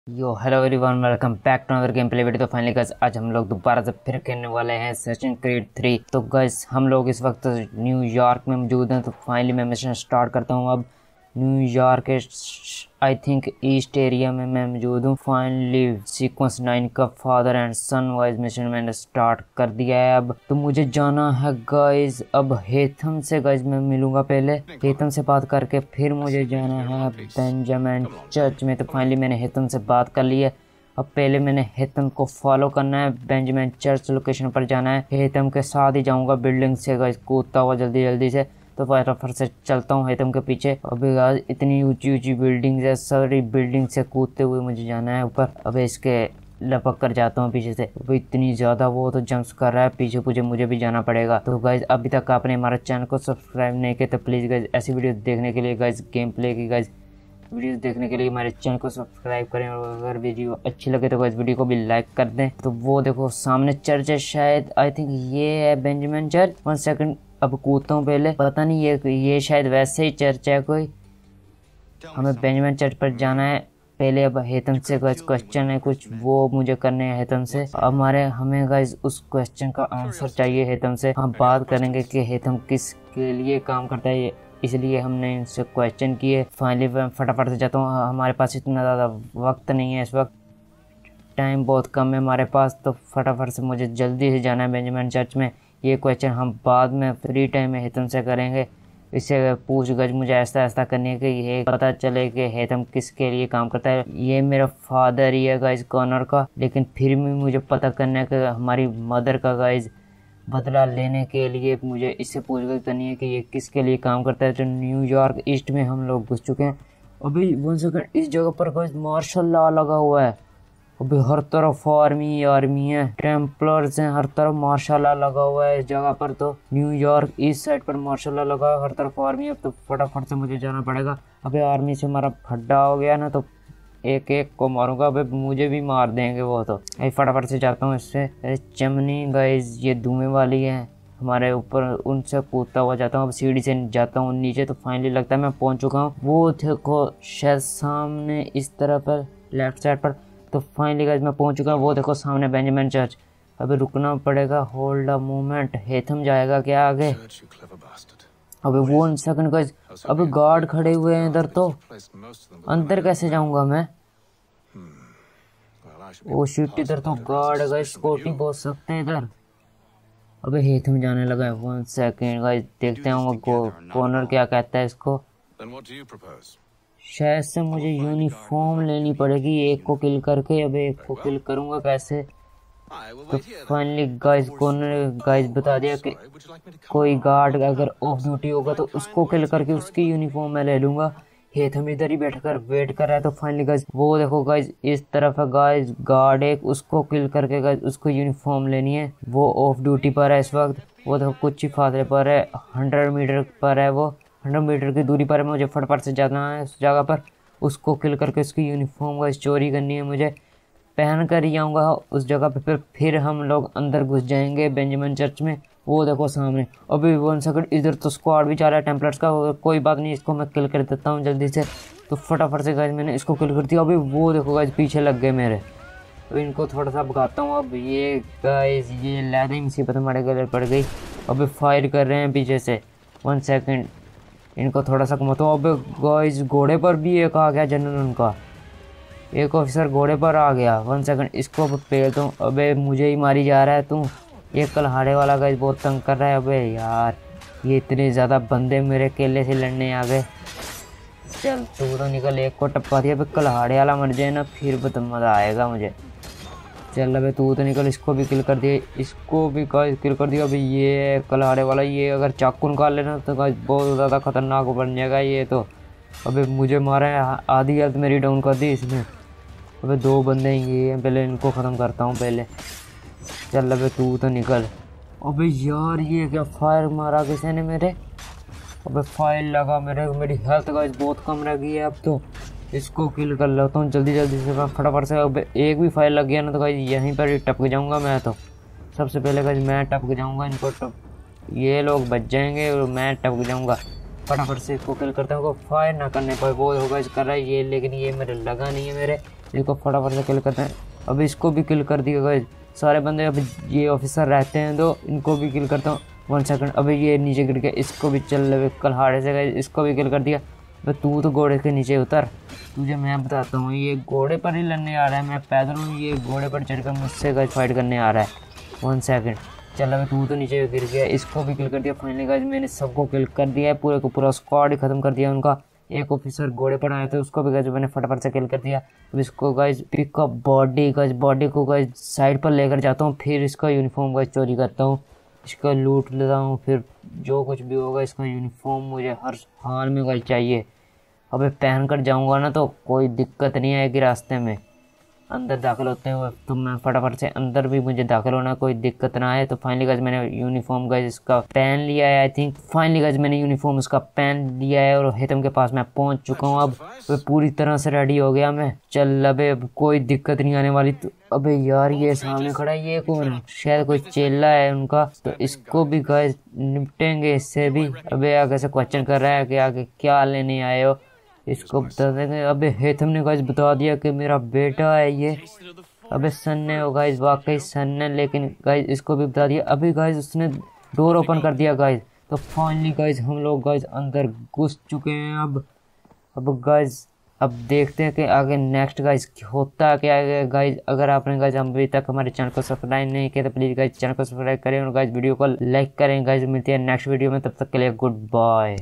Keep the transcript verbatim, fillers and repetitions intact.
Yo hello everyone, welcome back to another game play video. तो finally guys आज हम लोग दोबारा से फिर खेलने वाले हैं असैसिन क्रीड थ्री। तो गाइस हम लोग इस वक्त न्यूयॉर्क में मौजूद हैं। तो फाइनली मैं मिशन स्टार्ट करता हूं। अब न्यूयॉर्क के आई थिंक ईस्ट एरिया में मैं मौजूद हूं। फाइनली सीक्वेंस नाइन का father and son wise mission मैंने स्टार्ट कर दिया है। अब तो मुझे जाना है गाइस अब हेथम से। गाइस मैं मिलूंगा पहले हेथम से बात करके, फिर मुझे जाना है बेंजामिन चर्च में। तो फाइनली मैंने हेथम से बात कर ली है। अब पहले मैंने हेथम को फॉलो करना है, बेंजामिन चर्च लोकेशन पर जाना है। हेथम के साथ ही जाऊंगा बिल्डिंग से गाइस कूदता हुआ जल्दी जल्दी से। तो फटाफट से चलता हूँ हेथम के पीछे। अभी गाइस इतनी ऊंची ऊंची बिल्डिंग्स है, सारी बिल्डिंग से कूदते हुए मुझे जाना है ऊपर। अबे इसके लपक कर जाता हूँ पीछे से। अभी इतनी ज़्यादा वो तो जंप्स कर रहा है पीछे पीछे, मुझे भी जाना पड़ेगा। तो गाइस अभी तक आपने हमारे चैनल को सब्सक्राइब नहीं किया तो प्लीज़ गाइस ऐसी वीडियो देखने के लिए, गाइस गेम प्ले की गाइस वीडियोस देखने के लिए हमारे चैनल को सब्सक्राइब करें। और अगर वीडियो अच्छी लगे तो गाइस वीडियो को भी लाइक कर दें। तो वो देखो सामने चर्च है, शायद आई थिंक ये है बेंजामिन चर्च। वन सेकंड अब कूदता हूँ पहले, पता नहीं ये ये शायद वैसे ही चर्च है कोई। हमें बेंजामिन चर्च पर जाना है पहले। अब हेथम से गाइस क्वेश्चन है कुछ, वो मुझे करने हैं हेथम से। हमारे हमें गाइस उस क्वेश्चन का आंसर चाहिए हेथम से। हम बात करेंगे कि हेथम किसके लिए काम करता है, इसलिए हमने इनसे क्वेश्चन किए। फाइनली मैं फटाफट से जाता हूँ, हमारे पास इतना ज़्यादा वक्त नहीं है इस वक्त, टाइम बहुत कम है हमारे पास। तो फटाफट से मुझे जल्दी से जाना है बेंजामिन चर्च में। ये क्वेश्चन हम बाद में फ्री टाइम में हेथम से करेंगे। इससे पूछ गज मुझे ऐसा ऐसा करनी है कि ये पता चले कि हेथम किसके लिए काम करता है। ये मेरा फादर ही है गाइज कॉर्नर का, लेकिन फिर भी मुझे पता करना है कि हमारी मदर का गाइज बदला लेने के लिए मुझे इससे पूछताछ करनी है कि ये किसके लिए काम करता है। तो न्यूयॉर्क ईस्ट में हम लोग घुस चुके हैं। अभी वन सेकंड, इस जगह पर गाइस मार्शल लॉ लगा हुआ है। अभी हर तरफ आर्मी आर्मी है, टेम्पलर्स हैं, हर तरफ मार्शल लॉ लगा हुआ है इस जगह पर। तो न्यूयॉर्क ईस्ट साइड पर मार्शल लॉ लगा है, हर तरफ आर्मी है। तो फटाफट से मुझे जाना पड़ेगा। अभी आर्मी से हमारा फड्डा हो गया ना, तो एक एक को मारूंगा। अबे मुझे भी मार देंगे वो। तो अभी फटाफट से जाता हूँ इससे। अरे चमनी गाइस ये धुएं वाली है हमारे ऊपर, उनसे कूदता हुआ जाता हूँ। अब सीढ़ी से जाता हूँ नीचे। तो फाइनली लगता है मैं पहुँच चुका हूँ। वो देखो शायद सामने इस तरह पर लेफ्ट साइड पर। तो फाइनली गाइस मैं पहुँच चुका हूँ। वो देखो सामने बेंजामिन चर्च। अभी रुकना पड़ेगा, होल्ड अ मोमेंट। हेथम जाएगा क्या आगे? अबे वन सेकंड गाइस, अभी गार्ड खड़े हुए हैं इधर। तो अंदर कैसे जाऊंगा मैं? ओ शिट, इधर तो गार्ड गाइस, स्कॉटी पहुंच सकते हैं इधर। अबे हेथम जाने लगा है। वन सेकंड गाइस, देखते हैं वो कॉर्नर क्या कहता है इसको। शायद से मुझे यूनिफॉर्म लेनी पड़ेगी एक को किल करके। अबे एक को किल करूंगा कैसे? तो फाइनली गाइस कॉर्नर गाइस बता दिया कि कोई गार्ड अगर ऑफ ड्यूटी होगा तो उसको किल करके उसकी यूनिफॉर्म मैं ले लूंगा। हेथम इधर ही बैठकर वेट कर रहा है। तो फाइनली गाइस वो देखो गाइस इस तरफ है गाइस गार्ड एक, उसको किल करके गाइस उसको यूनिफॉर्म लेनी है। वो ऑफ ड्यूटी पर है इस वक्त। वो देखो कुछ ही फासले पर है, हंड्रेड मीटर पर है, वो हंड्रेड मीटर की दूरी पर है। मुझे फटफट से जाना है उस जगह पर, उसको किल करके उसकी यूनिफॉर्म गाइस चोरी करनी है मुझे। पहन कर ही आऊँगा उस जगह पे, फिर फिर हम लोग अंदर घुस जाएंगे बेंजामिन चर्च में। वो देखो सामने। अभी वन सेकंड, इधर तो स्क्वाड भी जा रहा है टेम्पलर्स का। कोई बात नहीं, इसको मैं किल कर देता हूँ जल्दी से। तो फटाफट से गाइस मैंने इसको किल कर दिया। अभी वो देखो गाइस पीछे लग गए मेरे। तो इनको थोड़ा सा भगाता हूँ। अब ये गाइस ये लैदे मुसीबत हमारे गले पड़ गई। अभी फायर कर रहे हैं पीछे से। वन सेकेंड, इनको थोड़ा सा घुमाता हूँ। अबे गाइस घोड़े पर भी एक आ गया जनरल, उनका एक ऑफिसर घोड़े पर आ गया। वन सेकंड, इसको पेलता हूँ। अबे मुझे ही मारी जा रहा है तू। ये कलहाड़े वाला गाइस बहुत तंग कर रहा है। अबे यार ये इतने ज़्यादा बंदे मेरे केले से लड़ने आ गए। चल तू तो निकल, एक को टपका दिया। अबे कलहाड़े वाला मर जाए ना फिर तो मज़ा आएगा मुझे। चल अबे तू तो निकल, इसको भी किल कर दिया, इसको भी गाइस किल कर दिया। अभी ये कलहाड़े वाला ये अगर चाकू निकाल लेना तो गाइस बहुत ज़्यादा खतरनाक बन जाएगा ये तो। अबे मुझे मारा है, आधी हेल्थ मेरी डाउन कर दी इसने। अबे दो बंदे ये हैं, पहले इनको ख़त्म करता हूँ पहले। चल अबे तू तो निकल। अबे यार ये क्या फायर मारा किसी ने मेरे? अबे फायर लगा मेरे, मेरी हेल्थ गाइस बहुत कम रह गई है अब। तो इसको किल कर लेता हूँ जल्दी जल्दी से मैं फटाफट से। अबे एक भी फायर लग गया ना तो गाइस यहीं पर ही टपक जाऊँगा मैं। तो सबसे पहले गाइस मैं टपक जाऊँगा, इनको टप ये लोग बच जाएंगे और मैं टपक जाऊँगा। फटाफट से इसको किल करता हूँ। फायर ना करने पर वो होगा इस कर रहा है ये, लेकिन ये मेरे लगा नहीं है मेरे। इसको फटाफट से किल करते हैं। अब इसको भी किल कर दिया गाइस सारे बंदे। अब ये ऑफिसर रहते हैं तो इनको भी किल करता हूँ। वन सेकंड, अभी ये नीचे गिर गया, इसको भी चल कल हाड़े से गाइस, इसको भी किल कर दिया। तो तू तो घोड़े के नीचे उतर, तुझे मैं बताता हूँ। ये घोड़े पर ही लड़ने आ रहा है, मैं पैदल हूँ, ये घोड़े पर चढ़कर मुझसे गाइस फाइट करने आ रहा है। वन सेकंड, चल अभी तू तो नीचे गिर गया, इसको भी किल कर दिया। फाइनली गाइस मैंने सबको किल कर दिया है, पूरे को पूरा स्क्वाड ही खत्म कर दिया उनका। एक ऑफिसर घोड़े पर आए थे, उसको भी गाइस मैंने फटाफट से किल कर दिया। अब इसको guys pickup body guys body को गाइस साइड पर लेकर जाता हूँ, फिर इसका यूनिफॉर्म गाइस चोरी करता हूँ, इसका लूट लेता हूँ। फिर जो कुछ भी होगा इसका यूनिफॉर्म मुझे हर हाल में गाइस चाहिए। अबे पहन कर जाऊँगा ना तो कोई दिक्कत नहीं आएगी रास्ते में। अंदर दाखिल होते हुए तो मैं फटाफट से अंदर भी मुझे दाखिल होना, कोई दिक्कत ना आए। तो फाइनली गाइस मैंने यूनिफॉर्म गाइस इसका पहन लिया है। आई थिंक फाइनली गाइस मैंने यूनिफॉर्म इसका पहन लिया है और हेतम के पास मैं पहुंच चुका हूं। अब वे पूरी तरह से रेडी हो गया मैं। चल अबे अब कोई दिक्कत नहीं आने वाली। तो अबे यार ये सामने खड़ा है, ये कौन है? शायद कोई चेला है उनका, तो इसको भी गाइस निपटेंगे इससे भी। अबे आगे से क्वेश्चन कर रहा है कि आगे क्या लेने आए हो, इसको बता देंगे। अबे हेथम ने गाइस बता दिया कि मेरा बेटा है ये। अबे सन ने हो गाइस, वाकई सन ने, लेकिन गाइस इसको भी बता दिया। अभी गाइस उसने डोर ओपन कर दिया गाइस। तो फाइनली गाइस हम लोग गाइस अंदर घुस चुके हैं। अब अब गाइस अब देखते हैं कि आगे नेक्स्ट गाइस होता है क्या है गाइस। अगर आपने गाइस अभी तक हमारे चैनल को सब्सक्राइब नहीं किया तो प्लीज़ गाइस चैनल को सब्सक्राइब करें और गाइस वीडियो को लाइक करें। गाइस मिलती है नेक्स्ट वीडियो में, तब तक के लिए गुड बाय।